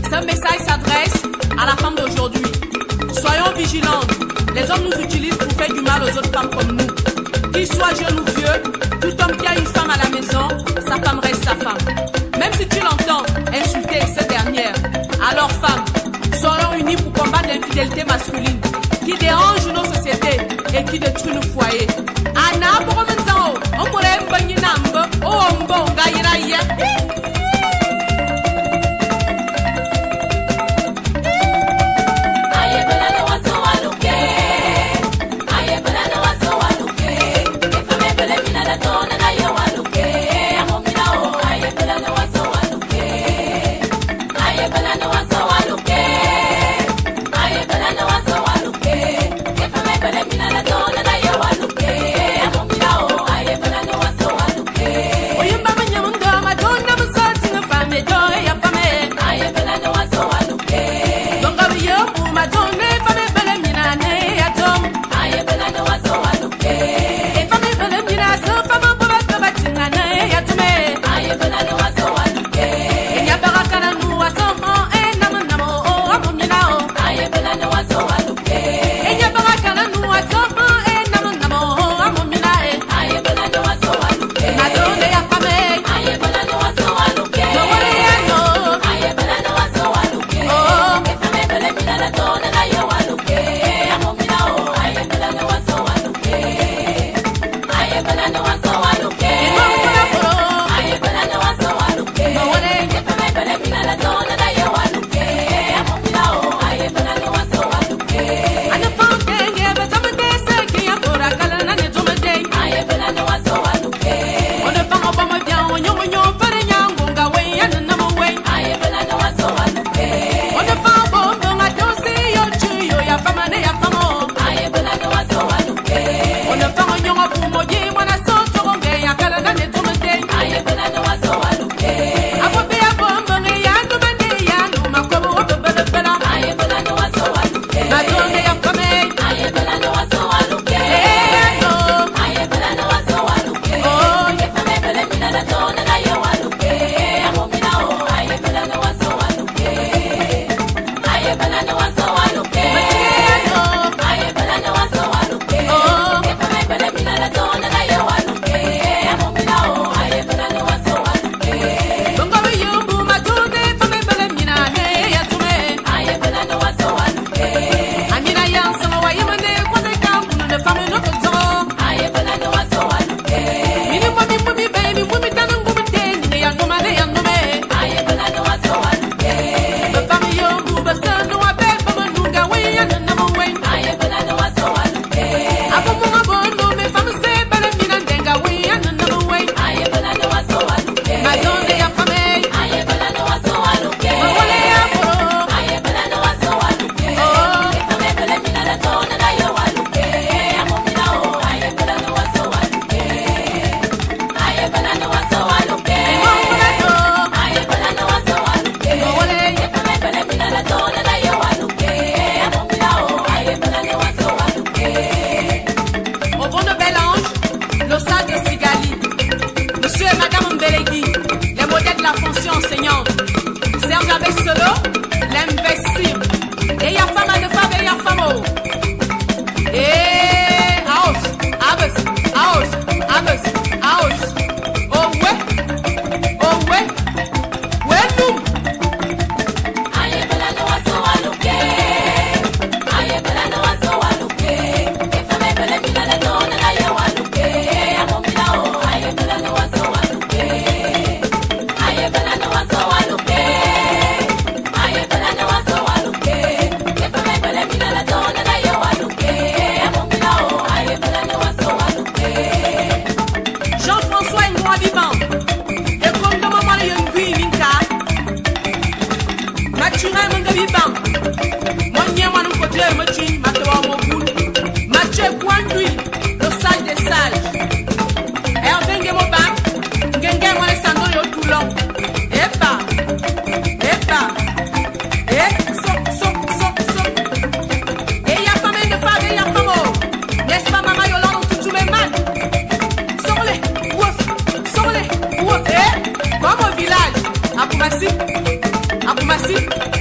Ce message s'adresse à la femme d'aujourd'hui. Soyons vigilantes. Les hommes nous utilisent pour faire du mal aux autres femmes comme nous. Qu'ils soient jeunes ou vieux, tout homme qui a une femme à la maison, sa femme reste sa femme. Même si tu l'entends insulter cette dernière, alors femmes, soyons unis pour combattre l'infidélité masculine qui dérange nos sociétés et qui détruit nos foyers. Anna, pour on pourrait Akumassi.